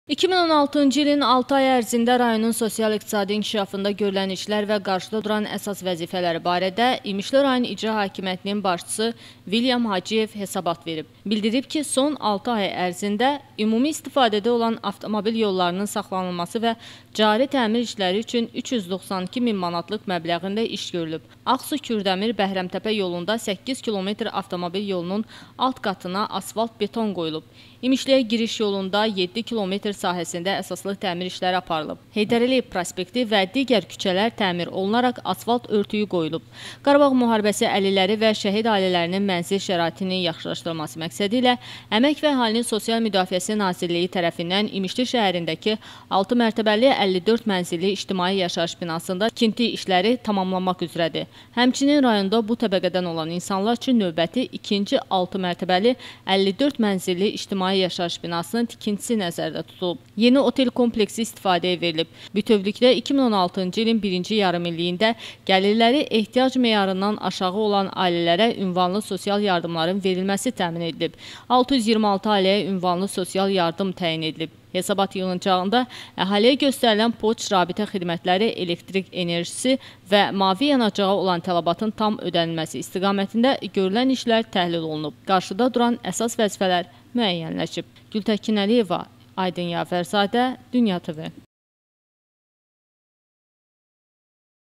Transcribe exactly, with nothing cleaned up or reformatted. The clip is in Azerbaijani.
iki min on altıncı ilin altı ay ərzində rayonun sosial-iqtisadi inkişafında görülən işlər və qarşıda duran əsas vəzifələri barədə İmişli rayon İcra Hakimiyyətinin başçısı William Hacıyev hesabat verib. Bildirib ki, son altı ay ərzində ümumi istifadədə olan avtomobil yollarının saxlanılması və cari təmir işləri üçün üç yüz doxsan iki min manatlıq məbləğində iş görülüb. Ağsu-Kürdəmir Bəhrəmtəpə yolunda səkkiz kilometr avtomobil yolunun alt qatına asfalt beton qoyulub. İmişliyə giriş yolunda yeddi kilometr sahəsində əsaslıq təmir işləri aparılıb. Heydər Əliyev prospekti və digər küçələr təmir olunaraq asfalt örtüyü qoyulub. Qarabağ müharibəsi əlilləri və şəhid ailələrinin mənzil şəraitinin yaxşılaşdırılması məqsədi ilə Əmək və Əhalinin Sosial Müdafiəsi Nazirliyi tərəfindən İmişli şəhərindəki altı mərtəbəli əlli dörd mənzilli ictimai yaşayış binasında tikinti işləri tamamlanmaq üzrədir. Həmçinin rayonda bu təbəqədən olan insanlar üçün növbəti ikinci altı mərtəbəli əlli dörd mənzilli ictimai yaşayış binasının tikintisi nəzərdə tutulub. Yeni otel kompleksi istifadəyə verilib. Bütövlükdə iki min on altıncı ilin birinci yarımilliyində gəlirləri ehtiyac meyarından aşağı olan ailələrə ünvanlı sosial yardımların verilməsi təmin edilib. altı yüz iyirmi altı ailəyə ünvanlı sosial yardım təyin edilib. Hesabat yığıncağında əhaliyə göstərilən poçt rabitə xidmətləri, elektrik enerjisi və mavi yanacağa olan tələbatın tam ödənilməsi istiqamətində görülən işlər təhlil olunub. Qarşıda duran əsas vəzifələr müəyyənləşib. Gültəkin Əliyeva, Aydın Yafərzadə, Dünya T V.